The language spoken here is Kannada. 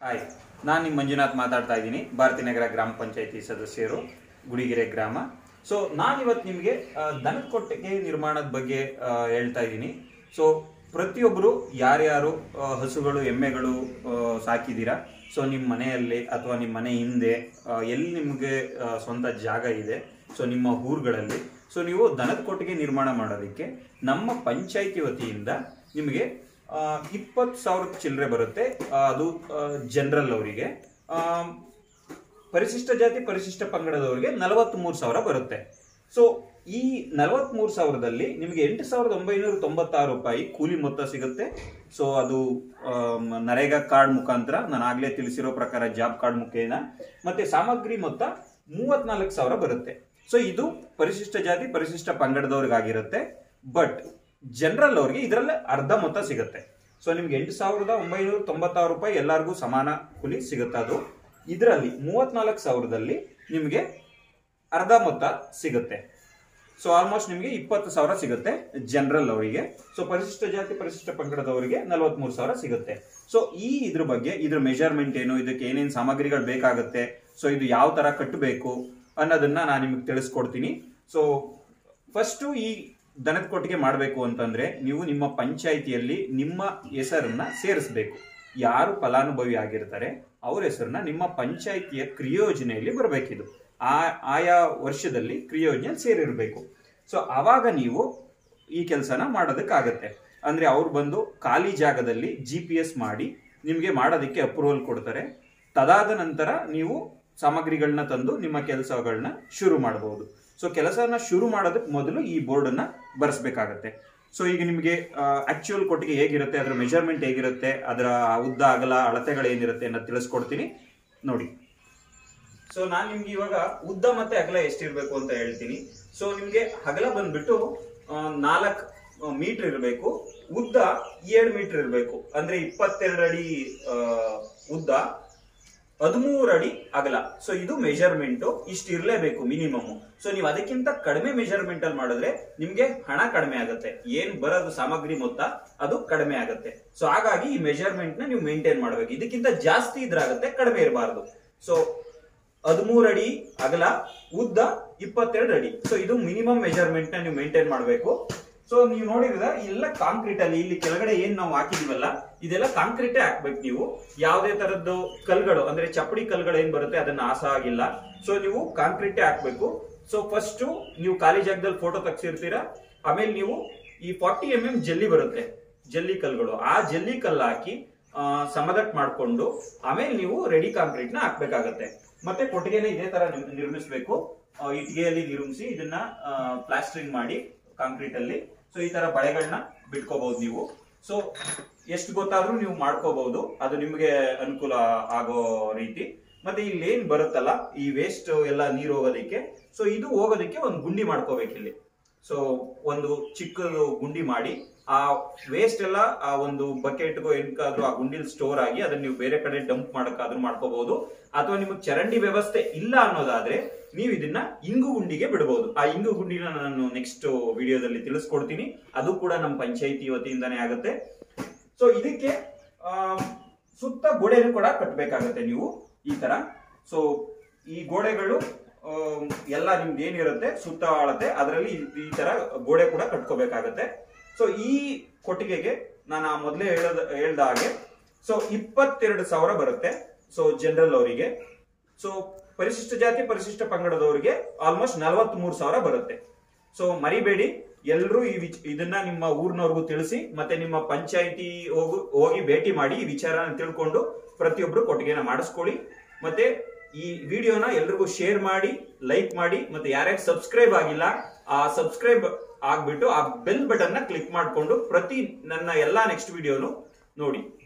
ಹಾಯ್, ನಾನು ನಿಮ್ಮ ಮಂಜುನಾಥ್ ಮಾತಾಡ್ತಾ ಇದ್ದೀನಿ. ಭಾರತೀನಗರ ಗ್ರಾಮ ಪಂಚಾಯತಿ ಸದಸ್ಯರು, ಗುಡಿಗೆರೆ ಗ್ರಾಮ. ಸೊ ನಾನಿವತ್ತು ನಿಮಗೆ ದನದ ಕೊಟ್ಟಿಗೆ ನಿರ್ಮಾಣದ ಬಗ್ಗೆ ಹೇಳ್ತಾ ಇದ್ದೀನಿ. ಸೊ ಪ್ರತಿಯೊಬ್ಬರು ಯಾರ್ಯಾರು ಹಸುಗಳು ಎಮ್ಮೆಗಳು ಸಾಕಿದ್ದೀರಾ, ಸೊ ನಿಮ್ಮ ಮನೆಯಲ್ಲಿ ಅಥವಾ ನಿಮ್ಮ ಮನೆ ಹಿಂದೆ ಎಲ್ಲಿ ನಿಮಗೆ ಸ್ವಂತ ಜಾಗ ಇದೆ, ಸೊ ನಿಮ್ಮ ಊರುಗಳಲ್ಲಿ, ಸೊ ನೀವು ದನದ ಕೊಟ್ಟಿಗೆ ನಿರ್ಮಾಣ ಮಾಡೋದಕ್ಕೆ ನಮ್ಮ ಪಂಚಾಯಿತಿ ವತಿಯಿಂದ ನಿಮಗೆ 20,000 ಚಿಲ್ಲರೆ ಬರುತ್ತೆ. ಅದು ಜನರಲ್ ಅವರಿಗೆ. ಪರಿಶಿಷ್ಟ ಜಾತಿ ಪರಿಶಿಷ್ಟ ಪಂಗಡದವರಿಗೆ 43,000 ಬರುತ್ತೆ. ಸೊ ಈ 43,000ದಲ್ಲಿ ನಿಮಗೆ 8,996 ರೂಪಾಯಿ ಕೂಲಿ ಮೊತ್ತ ಸಿಗುತ್ತೆ. ಸೊ ಅದು ನರೇಗಾ ಕಾರ್ಡ್ ಮುಖಾಂತರ, ನಾನು ಆಗ್ಲೇ ತಿಳಿಸಿರೋ ಪ್ರಕಾರ ಜಾಬ್ ಕಾರ್ಡ್ ಮುಖೇನ. ಮತ್ತೆ ಸಾಮಗ್ರಿ ಮೊತ್ತ 34,000 ಬರುತ್ತೆ. ಸೊ ಇದು ಪರಿಶಿಷ್ಟ ಜಾತಿ ಪರಿಶಿಷ್ಟ ಪಂಗಡದವ್ರಿಗಾಗಿರುತ್ತೆ. ಬಟ್ ಜನರಲ್ ಅವ್ರಿಗೆ ಇದರಲ್ಲಿ ಅರ್ಧ ಮೊತ್ತ ಸಿಗುತ್ತೆ. ಸೊ ನಿಮ್ಗೆ 8,996 ರೂಪಾಯಿ ಎಲ್ಲರಿಗೂ ಸಮಾನ ಕೂಲಿ ಸಿಗುತ್ತೆ. ಅದು ಇದರಲ್ಲಿ 34,000ದಲ್ಲಿ ನಿಮಗೆ ಅರ್ಧ ಮೊತ್ತ ಸಿಗುತ್ತೆ. ಸೊ ಆಲ್ಮೋಸ್ಟ್ ನಿಮಗೆ 20,000 ಸಿಗುತ್ತೆ ಜನರಲ್ ಅವರಿಗೆ. ಸೊ ಪರಿಶಿಷ್ಟ ಜಾತಿ ಪರಿಶಿಷ್ಟ ಪಂಗಡದವರಿಗೆ 43,000 ಸಿಗುತ್ತೆ. ಸೊ ಇದ್ರ ಬಗ್ಗೆ, ಇದ್ರ ಮೆಜರ್ಮೆಂಟ್ ಏನು, ಇದಕ್ಕೆ ಏನೇನು ಸಾಮಗ್ರಿಗಳು ಬೇಕಾಗುತ್ತೆ, ಸೊ ಇದು ಯಾವ ತರ ಕಟ್ಟಬೇಕು ಅನ್ನೋದನ್ನ ನಾನು ನಿಮಗೆ ತಿಳಿಸ್ಕೊಡ್ತೀನಿ. ಸೊ ಫಸ್ಟ್ ಈ ದನದ ಕೊಟ್ಟಿಗೆ ಮಾಡಬೇಕು ಅಂತಂದ್ರೆ ನೀವು ನಿಮ್ಮ ಪಂಚಾಯಿತಿಯಲ್ಲಿ ನಿಮ್ಮ ಹೆಸರನ್ನ ಸೇರಿಸಬೇಕು. ಯಾರು ಫಲಾನುಭವಿ ಆಗಿರ್ತಾರೆ ಅವ್ರ ಹೆಸರನ್ನ ನಿಮ್ಮ ಪಂಚಾಯಿತಿಯ ಕ್ರಿಯೋಜನೆಯಲ್ಲಿ ಬರಬೇಕಿದು. ಆಯಾ ವರ್ಷದಲ್ಲಿ ಕ್ರಿಯೋಜನೆಯಲ್ಲಿ ಸೇರಿರಬೇಕು. ಸೊ ಆವಾಗ ನೀವು ಈ ಕೆಲಸನ ಮಾಡೋದಕ್ಕಾಗತ್ತೆ. ಅಂದ್ರೆ ಅವ್ರು ಬಂದು ಖಾಲಿ ಜಾಗದಲ್ಲಿ GPS ಮಾಡಿ ನಿಮಗೆ ಮಾಡೋದಕ್ಕೆ ಅಪ್ರೂವಲ್ ಕೊಡ್ತಾರೆ. ತದಾದ ನಂತರ ನೀವು ಸಾಮಗ್ರಿಗಳನ್ನ ತಂದು ನಿಮ್ಮ ಕೆಲಸಗಳನ್ನ ಶುರು ಮಾಡಬಹುದು. ಸೊ ಕೆಲಸನ ಶುರು ಮಾಡೋದಕ್ಕೆ ಮೊದಲು ಈ ಬೋರ್ಡ್ ಅನ್ನ ಬರೆಸಬೇಕಾಗತ್ತೆ. ಸೊ ಈಗ ನಿಮಗೆ ಆಕ್ಚುಯಲ್ ಕೊಟ್ಟಿಗೆ ಹೇಗಿರುತ್ತೆ, ಅದರ ಮೆಜರ್ಮೆಂಟ್ ಹೇಗಿರುತ್ತೆ, ಅದರ ಉದ್ದ ಅಗಲ ಅಳತೆಗಳು ಏನಿರುತ್ತೆ ಅನ್ನೋದು ತಿಳಿಸ್ಕೊಡ್ತೀನಿ ನೋಡಿ. ಸೊ ನಾನು ನಿಮ್ಗೆ ಇವಾಗ ಉದ್ದ ಮತ್ತೆ ಅಗಲ ಎಷ್ಟಿರ್ಬೇಕು ಅಂತ ಹೇಳ್ತೀನಿ. ಸೊ ನಿಮ್ಗೆ ಅಗಲ ಬಂದ್ಬಿಟ್ಟು 4 ಮೀಟರ್ ಇರಬೇಕು, ಉದ್ದ 7 ಮೀಟರ್ ಇರಬೇಕು. ಅಂದ್ರೆ 22 ಅಡಿ ಉದ್ದ, 13 ಅಡಿ ಅಗಲ. ಸೊ ಇದು ಮೆಜರ್ಮೆಂಟ್ ಇಷ್ಟು ಇರಲೇಬೇಕು ಮಿನಿಮಮ್. ಸೊ ನೀವು ಅದಕ್ಕಿಂತ ಕಡಿಮೆ ಮೆಜರ್ಮೆಂಟ್ ಅಲ್ಲಿ ಮಾಡಿದ್ರೆ ನಿಮ್ಗೆ ಹಣ ಕಡಿಮೆ ಆಗುತ್ತೆ, ಏನ್ ಬರೋದು ಸಾಮಗ್ರಿ ಮೊತ್ತ ಅದು ಕಡಿಮೆ ಆಗುತ್ತೆ. ಸೊ ಹಾಗಾಗಿ ಈ ಮೆಜರ್ಮೆಂಟ್ ನ ನೀವು ಮೇಂಟೈನ್ ಮಾಡಬೇಕು. ಇದಕ್ಕಿಂತ ಜಾಸ್ತಿ ಇದ್ರಾಗತ್ತೆ, ಕಡಿಮೆ ಇರಬಾರ್ದು. ಸೊ 13 ಅಡಿ ಅಗಲ, ಉದ್ದ 22 ಅಡಿ. ಸೊ ಇದು ಮಿನಿಮಮ್ ಮೆಜರ್ಮೆಂಟ್ ನ ನೀವು ಮೇಂಟೈನ್ ಮಾಡಬೇಕು. ಸೊ ನೀವು ನೋಡಿದ್ರೆ ಎಲ್ಲ ಕಾಂಕ್ರೀಟ್ ಅಲ್ಲಿ, ಇಲ್ಲಿ ಕೆಳಗಡೆ ಏನ್ ನಾವು ಹಾಕಿದೀವಲ್ಲ ಇದೆಲ್ಲ ಕಾಂಕ್ರೀಟೇ ಹಾಕ್ಬೇಕು. ನೀವು ಯಾವುದೇ ತರದ್ದು ಕಲ್ಗಳು, ಅಂದ್ರೆ ಚಪ್ಪಡಿ ಕಲ್ಗಳು ಏನ್ ಬರುತ್ತೆ ಅದನ್ನ ಆಸ ಆಗಿಲ್ಲ. ಸೊ ನೀವು ಕಾಂಕ್ರೀಟೇ ಹಾಕ್ಬೇಕು. ಸೊ ಫಸ್ಟ್ ನೀವು ಖಾಲಿ ಜಾಗದಲ್ಲಿ ಫೋಟೋ ತೆಗ್ಸಿರ್ತೀರಾ, ಆಮೇಲೆ ನೀವು ಈ 40 mm ಜಲ್ಲಿ ಬರುತ್ತೆ, ಜಲ್ಲಿ ಕಲ್ಗಳು, ಆ ಜಲ್ಲಿ ಕಲ್ಲು ಹಾಕಿ ಸಮದಟ್ ಮಾಡ್ಕೊಂಡು ಆಮೇಲೆ ನೀವು ರೆಡಿ ಕಾಂಕ್ರೀಟ್ ನ ಹಾಕ್ಬೇಕಾಗತ್ತೆ. ಮತ್ತೆ ಕೊಟ್ಟಿಗೆನ ಇದೇ ತರ ನಿರ್ಮಿಸಬೇಕು. ಇಟ್ಟಿಗೆಯಲ್ಲಿ ನಿರ್ಮಿಸಿ ಇದನ್ನ ಪ್ಲಾಸ್ಟರಿಂಗ್ ಮಾಡಿ ಕಾಂಕ್ರೀಟ್ ಅಲ್ಲಿ. ಸೊ ಈ ತರ ಬಳೆಗಳನ್ನ ಬಿಟ್ಕೋಬಹುದು ನೀವು. ಸೊ ಎಷ್ಟು ಗೊತ್ತಾದ್ರೂ ನೀವು ಮಾಡ್ಕೋಬಹುದು, ಅದು ನಿಮ್ಗೆ ಅನುಕೂಲ ಆಗೋ ರೀತಿ. ಮತ್ತೆ ಇಲ್ಲಿ ಏನ್ ಬರುತ್ತಲ್ಲ ಈ ವೇಸ್ಟ್ ಎಲ್ಲ ನೀರು ಹೋಗೋದಿಕ್ಕೆ, ಸೊ ಇದು ಹೋಗೋದಿಕ್ಕೆ ಒಂದು ಗುಂಡಿ ಮಾಡ್ಕೋಬೇಕು ಇಲ್ಲಿ. ಸೊ ಒಂದು ಚಿಕ್ಕದು ಗುಂಡಿ ಮಾಡಿ ಆ ವೇಸ್ಟ್ ಎಲ್ಲ ಆ ಒಂದು ಬಕೆಟ್ಗೋ ಏನಕ್ಕಾದ್ರೂ ಆ ಗುಂಡಿಲ್ ಸ್ಟೋರ್ ಆಗಿ ಅದನ್ನ ನೀವು ಬೇರೆ ಕಡೆ ಡಂಪ್ ಮಾಡಕ್ಕಾದ್ರೂ ಮಾಡ್ಕೋಬಹುದು. ಅಥವಾ ನಿಮಗೆ ಚರಂಡಿ ವ್ಯವಸ್ಥೆ ಇಲ್ಲ ಅನ್ನೋದಾದ್ರೆ ನೀವು ಇದನ್ನ ಇಂಗು ಗುಂಡಿಗೆ ಬಿಡಬಹುದು. ಆ ಇಂಗು ಗುಂಡಿನ ನಾನು ನೆಕ್ಸ್ಟ್ ವಿಡಿಯೋದಲ್ಲಿ ತಿಳಿಸ್ಕೊಡ್ತೀನಿ. ಅದು ಕೂಡ ನಮ್ಮ ಪಂಚಾಯಿತಿ ವತಿಯಿಂದಾನೇ ಆಗುತ್ತೆ. ಸೊ ಇದಕ್ಕೆ ಸುತ್ತ ಗೋಡೆನೂ ಕೂಡ ಕಟ್ಟಬೇಕಾಗತ್ತೆ ನೀವು ಈ ತರ. ಸೊ ಈ ಗೋಡೆಗಳು ಎಲ್ಲ ನಿಮ್ಗೆ ಏನಿರುತ್ತೆ ಸುತ್ತ ಅಳತೆ, ಅದರಲ್ಲಿ ಈ ತರ ಗೋಡೆ ಕೂಡ ಕಟ್ಕೋಬೇಕಾಗತ್ತೆ. ಸೊ ಈ ಕೊಟ್ಟಿಗೆಗೆ ನಾನು ಮೊದಲೇ ಹೇಳ್ದ ಹಾಗೆ ಸೊ 22,000 ಬರುತ್ತೆ. ಸೊ ಜನರಲ್ ಅವರಿಗೆ. ಸೊ ಪರಿಶಿಷ್ಟ ಜಾತಿ ಪರಿಶಿಷ್ಟ ಪಂಗಡದವರಿಗೆ ಆಲ್ಮೋಸ್ಟ್ 43,000 ಬರುತ್ತೆ. ಸೊ ಮರಿಬೇಡಿ, ಎಲ್ಲರೂ ಇದನ್ನ ನಿಮ್ಮ ಊರಿನವ್ರಿಗೂ ತಿಳಿಸಿ, ಮತ್ತೆ ನಿಮ್ಮ ಪಂಚಾಯಿತಿ ಹೋಗಿ ಭೇಟಿ ಮಾಡಿ ಈ ವಿಚಾರನ ತಿಳ್ಕೊಂಡು ಪ್ರತಿಯೊಬ್ರು ಕೊಟ್ಟಿಗೆನ ಮಾಡಿಸ್ಕೊಳ್ಳಿ. ಮತ್ತೆ ಈ ವಿಡಿಯೋನ ಎಲ್ರಿಗೂ ಶೇರ್ ಮಾಡಿ, ಲೈಕ್ ಮಾಡಿ, ಮತ್ತೆ ಯಾರ್ಯಾರು ಸಬ್ಸ್ಕ್ರೈಬ್ ಆಗಿಲ್ಲ ಆ ಸಬ್ಸ್ಕ್ರೈಬ್ ಆಗ್ಬಿಟ್ಟು ಆ ಬೆಲ್ ಬಟನ್ ನ ಕ್ಲಿಕ್ ಮಾಡ್ಕೊಂಡು ಪ್ರತಿ ನನ್ನ ಎಲ್ಲಾ ನೆಕ್ಸ್ಟ್ ವಿಡಿಯೋನು ನೋಡಿ.